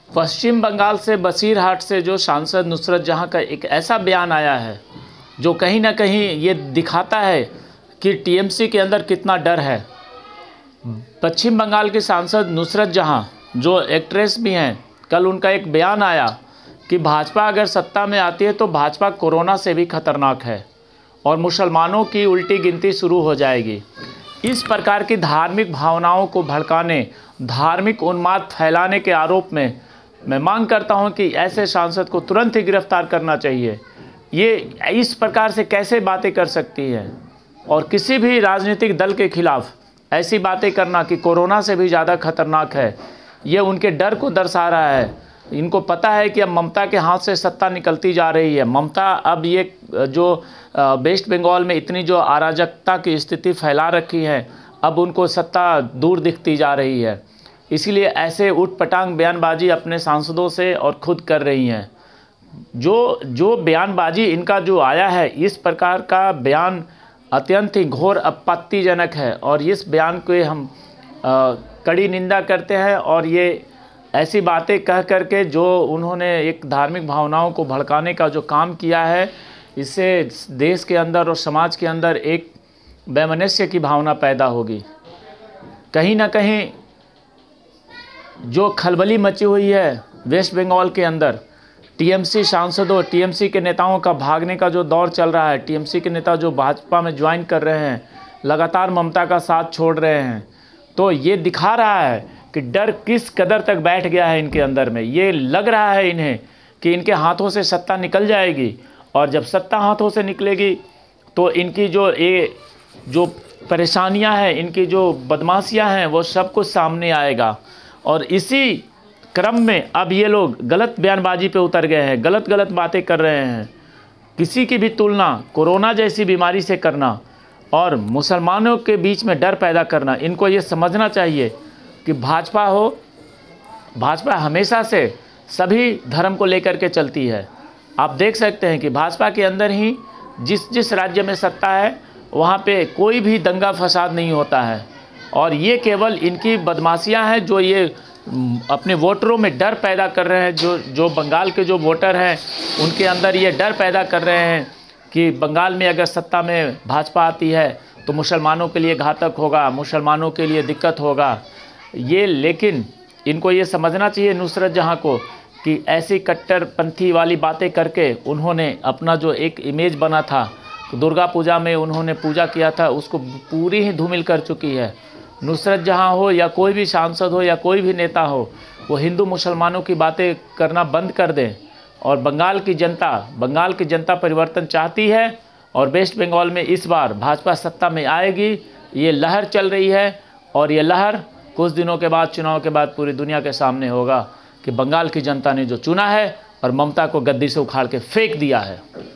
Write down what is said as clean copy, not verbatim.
पश्चिम बंगाल से बसीरहाट से जो सांसद नुसरत जहां का एक ऐसा बयान आया है जो कहीं ना कहीं ये दिखाता है कि टीएमसी के अंदर कितना डर है। पश्चिम बंगाल की सांसद नुसरत जहां जो एक्ट्रेस भी हैं, कल उनका एक बयान आया कि भाजपा अगर सत्ता में आती है तो भाजपा कोरोना से भी खतरनाक है और मुसलमानों की उल्टी गिनती शुरू हो जाएगी। इस प्रकार की धार्मिक भावनाओं को भड़काने, धार्मिक उन्माद फैलाने के आरोप में मैं मांग करता हूं कि ऐसे सांसद को तुरंत ही गिरफ्तार करना चाहिए। ये इस प्रकार से कैसे बातें कर सकती है और किसी भी राजनीतिक दल के खिलाफ ऐसी बातें करना कि कोरोना से भी ज़्यादा खतरनाक है, ये उनके डर को दर्शा रहा है। इनको पता है कि अब ममता के हाथ से सत्ता निकलती जा रही है। ममता अब ये जो वेस्ट बंगाल में इतनी जो अराजकता की स्थिति फैला रखी है, अब उनको सत्ता दूर दिखती जा रही है। इसीलिए ऐसे उठपटांग बयानबाजी अपने सांसदों से और खुद कर रही हैं। जो बयानबाजी इनका जो आया है, इस प्रकार का बयान अत्यंत ही घोर आपत्तिजनक है और इस बयान को हम कड़ी निंदा करते हैं। और ये ऐसी बातें कह करके जो उन्होंने एक धार्मिक भावनाओं को भड़काने का जो काम किया है, इससे देश के अंदर और समाज के अंदर एक वैमनस्य की भावना पैदा होगी। कहीं ना कहीं जो खलबली मची हुई है वेस्ट बंगाल के अंदर, टीएमसी सांसदों, टीएमसी के नेताओं का भागने का जो दौर चल रहा है, टीएमसी के नेता जो भाजपा में ज्वाइन कर रहे हैं, लगातार ममता का साथ छोड़ रहे हैं, तो ये दिखा रहा है कि डर किस कदर तक बैठ गया है इनके अंदर में। ये लग रहा है इन्हें कि इनके हाथों से सत्ता निकल जाएगी और जब सत्ता हाथों से निकलेगी तो इनकी जो परेशानियां हैं, इनकी जो बदमाशियां हैं, वो सब कुछ सामने आएगा। और इसी क्रम में अब ये लोग गलत बयानबाजी पे उतर गए हैं, गलत गलत बातें कर रहे हैं। किसी की भी तुलना कोरोना जैसी बीमारी से करना और मुसलमानों के बीच में डर पैदा करना, इनको ये समझना चाहिए कि भाजपा हमेशा से सभी धर्म को लेकर के चलती है। आप देख सकते हैं कि भाजपा के अंदर ही जिस राज्य में सत्ता है वहाँ पे कोई भी दंगा फसाद नहीं होता है और ये केवल इनकी बदमाशियाँ हैं जो ये अपने वोटरों में डर पैदा कर रहे हैं। जो बंगाल के जो वोटर हैं उनके अंदर ये डर पैदा कर रहे हैं कि बंगाल में अगर सत्ता में भाजपा आती है तो मुसलमानों के लिए घातक होगा, मुसलमानों के लिए दिक्कत होगा। लेकिन इनको ये समझना चाहिए नुसरत जहां को कि ऐसी कट्टरपंथी वाली बातें करके उन्होंने अपना जो एक इमेज बना था, दुर्गा पूजा में उन्होंने पूजा किया था, उसको पूरी ही धूमिल कर चुकी है। नुसरत जहां हो या कोई भी सांसद हो या कोई भी नेता हो, वो हिंदू मुसलमानों की बातें करना बंद कर दें। और बंगाल की जनता परिवर्तन चाहती है और वेस्ट बंगाल में इस बार भाजपा सत्ता में आएगी। ये लहर चल रही है और ये लहर कुछ दिनों के बाद, चुनाव के बाद पूरी दुनिया के सामने होगा कि बंगाल की जनता ने जो चुना है और ममता को गद्दी से उखाड़ के फेंक दिया है।